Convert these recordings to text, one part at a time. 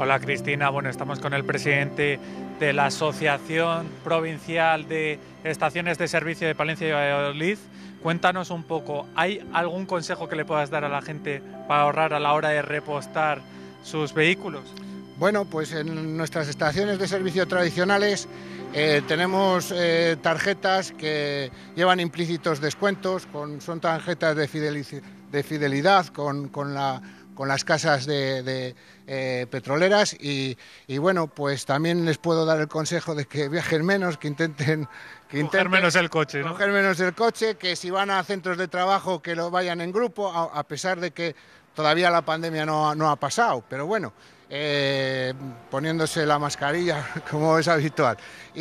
Hola Cristina, bueno, estamos con el presidente de la Asociación Provincial de Estaciones de Servicio de Palencia y Valladolid. Cuéntanos un poco, ¿hay algún consejo que le puedas dar a la gente para ahorrar a la hora de repostar sus vehículos? Bueno, pues en nuestras estaciones de servicio tradicionales tenemos tarjetas que llevan implícitos descuentos, son tarjetas de fidelidad con las casas petroleras y bueno, pues también les puedo dar el consejo de que viajen menos, que intenten Coger menos el coche, ¿no? coger menos el coche, que si van a centros de trabajo que lo vayan en grupo, a pesar de que todavía la pandemia no ha pasado, pero bueno, poniéndose la mascarilla como es habitual.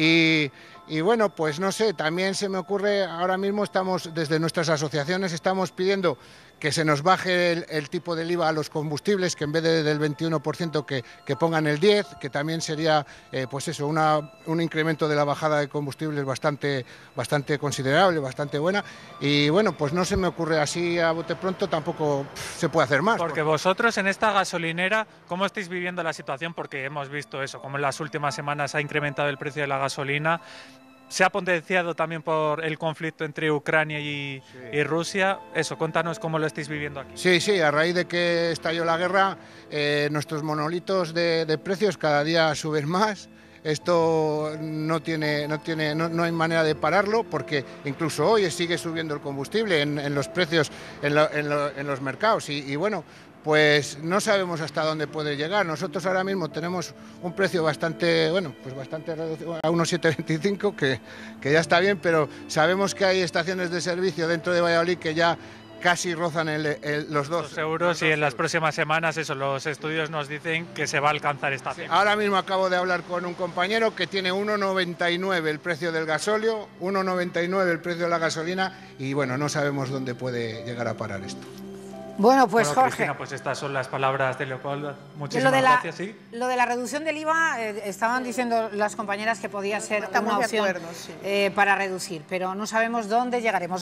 Y bueno, pues no sé, también se me ocurre, ahora mismo estamos, desde nuestras asociaciones, estamos pidiendo que se nos baje el tipo del IVA a los combustibles, que en vez del 21% que pongan el 10%, que también sería, pues eso, un incremento de la bajada de combustibles bastante considerable, bastante buena. Y bueno, pues no se me ocurre así a bote pronto, tampoco se puede hacer más. Porque vosotros en esta gasolinera, ¿cómo estáis viviendo la situación? Porque hemos visto eso, como en las últimas semanas ha incrementado el precio de la gasolina. Se ha potenciado también por el conflicto entre Ucrania y Rusia. Eso, cuéntanos cómo lo estáis viviendo aquí. Sí, a raíz de que estalló la guerra, nuestros monolitos de precios cada día suben más. Esto no hay manera de pararlo, porque incluso hoy sigue subiendo el combustible en los precios en los mercados y bueno, pues no sabemos hasta dónde puede llegar. Nosotros ahora mismo tenemos un precio bastante reducido, a unos 7,25, que ya está bien, pero sabemos que hay estaciones de servicio dentro de Valladolid que ya casi rozan los 2 euros y en las próximas semanas, eso, los estudios nos dicen que se va a alcanzar esta cifra. Ahora mismo acabo de hablar con un compañero que tiene 1,99 el precio del gasóleo, 1,99 el precio de la gasolina y bueno, no sabemos dónde puede llegar a parar esto. Bueno, pues Jorge. Cristina, pues estas son las palabras de Leopoldo. Muchísimas gracias. ¿Sí? Lo de la reducción del IVA, estaban diciendo las compañeras que podía ser una opción para reducir, pero no sabemos dónde llegaremos.